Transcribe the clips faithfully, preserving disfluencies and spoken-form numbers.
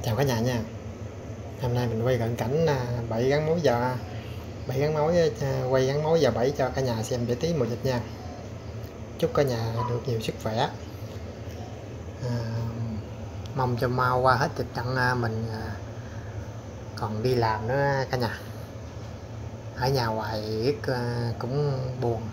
Chào cả nhà nha. Hôm nay mình quay cận cảnh à, bẫy gắn mối giờ bẫy gắn mối à, quay gắn mối giờ bẫy cho cả nhà xem giải trí mùa dịch nha. Chúc cả nhà được nhiều sức khỏe. À, mong cho mau qua hết dịch trận à, mình à, còn đi làm nữa cả nhà. Ở nhà hoài à, cũng buồn.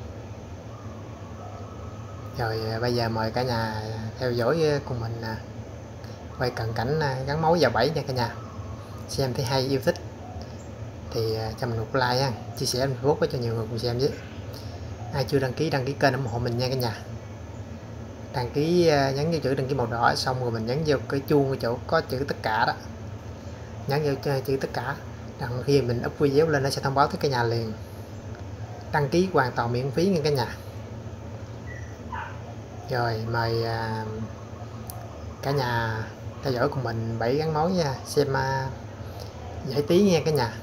Rồi à, bây giờ mời cả nhà theo dõi cùng mình à, quay cận cảnh à, gắn mối giờ bẫy nha cả nhà. Xem thấy hay yêu thích thì à, cho mình một like ha, chia sẻ lên Facebook cho nhiều người cùng xem với. Ai chưa đăng ký đăng ký kênh ủng hộ mình nha cả nhà. Đăng ký nhấn vào chữ đăng ký màu đỏ xong rồi mình nhấn vào cái chuông cái chỗ có chữ tất cả đó, nhấn vào chữ tất cả, đằng khi mình up video lên nó sẽ thông báo tới cả nhà liền. Đăng ký hoàn toàn miễn phí nha cả nhà. Rồi mời à, cả nhà theo dõi cùng mình bẫy gắn mối nha, xem à, giải trí nha cả nhà.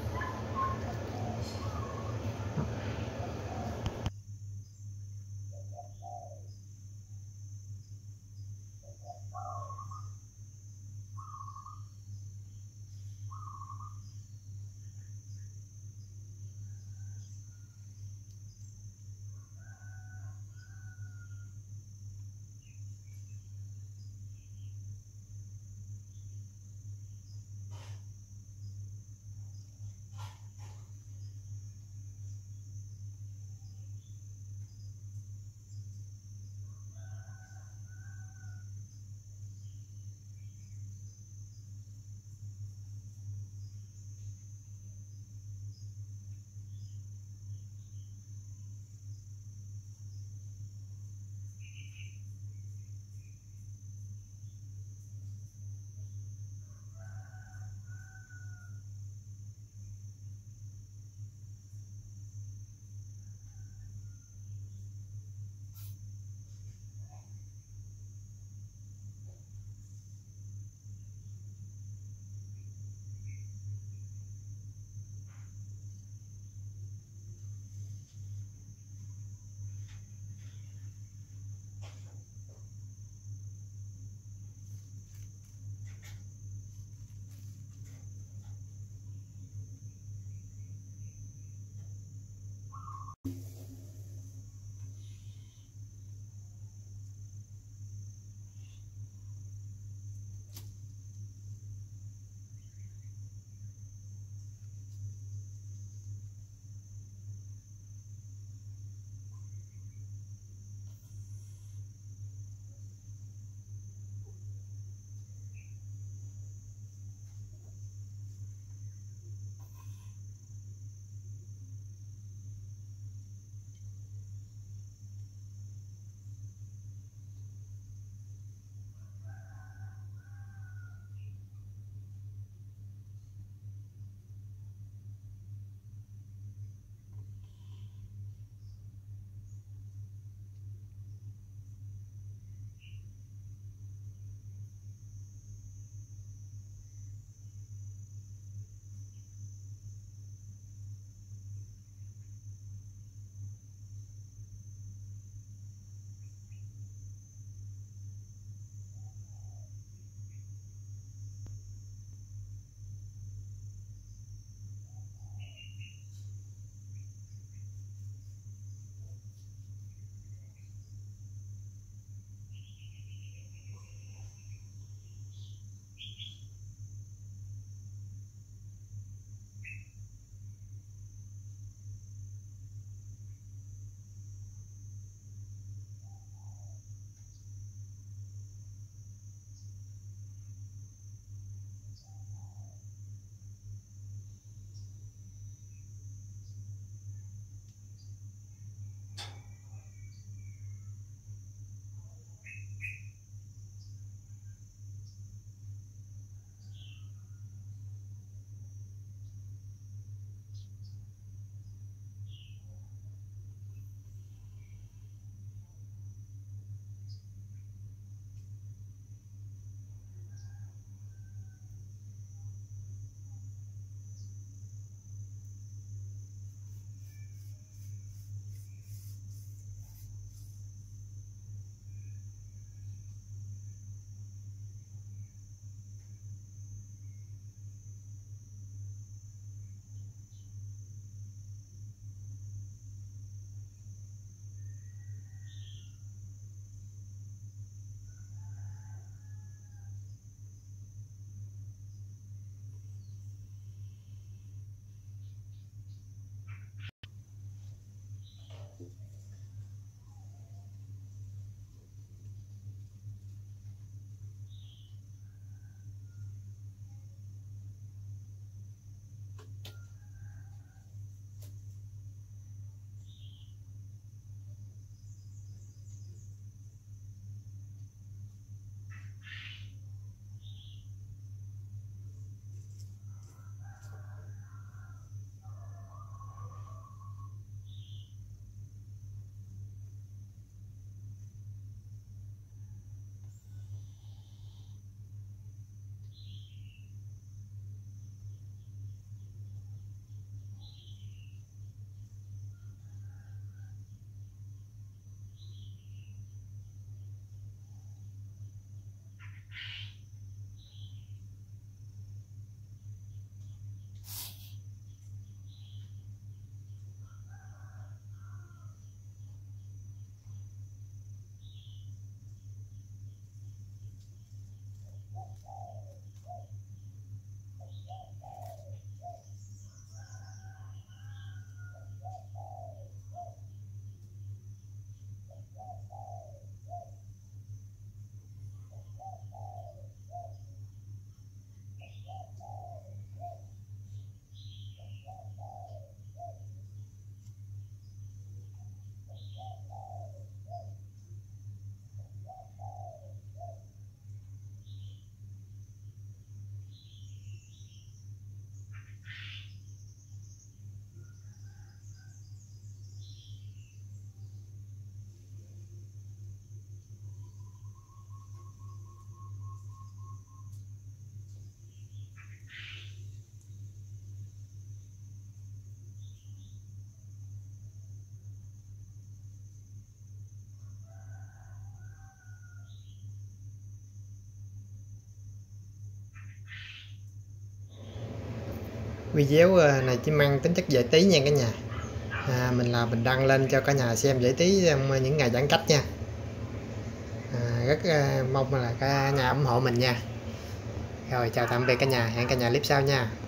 Video này chỉ mang tính chất giải trí nha cả nhà. À, mình là mình đăng lên cho cả nhà xem giải trí trong những ngày giãn cách nha. À, rất uh, mong là cả nhà ủng hộ mình nha. Rồi chào tạm biệt cả nhà, hẹn cả nhà clip sau nha.